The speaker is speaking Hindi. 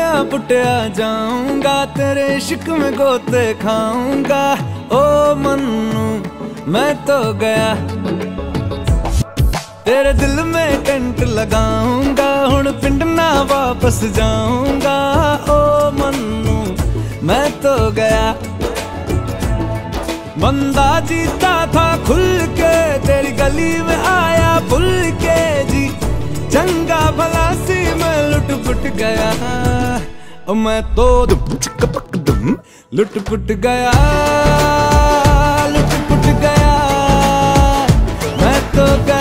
पुटिया पुटिया जाऊंगा, तेरे इश्क में गोते खाऊंगा। ओ मन्नू मैं तो गया, तेरे दिल में टेंट लगाऊंगा, हुण पिंड ना वापस जाऊंगा। ओ मन्नू मैं तो गया, बंदा जीता था खुल के, तेरी गली में आया भूल के जी। चंगा भला सी मैं लुट पुट गया, मैं तो दुम चिक पक दुम लुट पुट गया, लुट पुट गया, मैं तो गया।